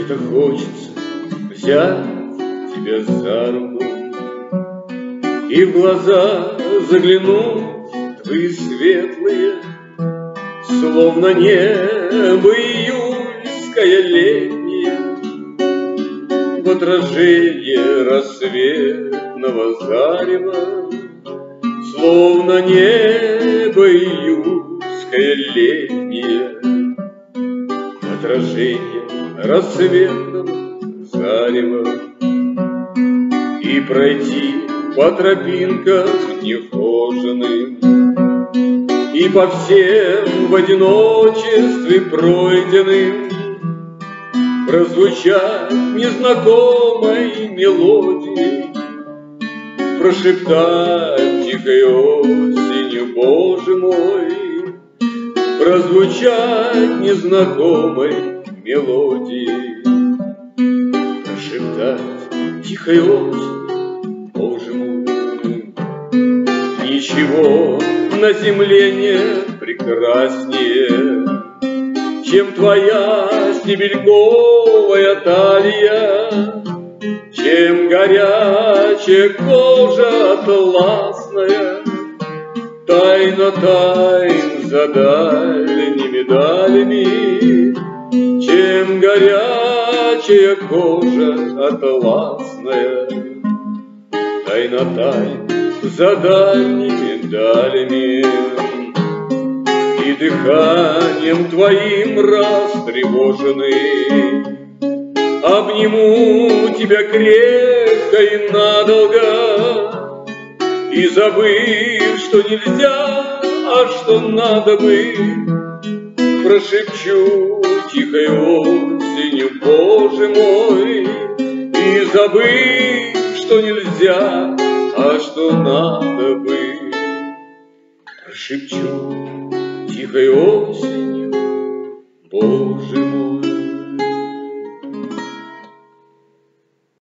Что-то хочется взять тебя за руку и в глаза заглянуть твои светлые, словно небо июльское летнее, в отражение рассветного зарева, словно небо июльское летнее, в отражение рассветного зарева, и пройти по тропинкам нехоженым, и по всем в одиночестве пройденным, прозвучать незнакомой мелодией, прошептать тихой осенью, Боже мой, прозвучать незнакомой мелодией, прошептать тихой осенью, Боже мой. Ничего на земле нет прекраснее, чем твоя стебельковая талия, чем горячая кожа атласная, тайна тайн за дальними далями, чем горячая кожа атласная, тайна тайн за дальними далями. И дыханием твоим растревоженный обниму тебя крепко и надолго, и забыв, что нельзя, а что надо бы, прошепчу тихой осенью, Боже мой, и забыв, что нельзя, а что надо бы, прошепчу тихой осенью, Боже мой.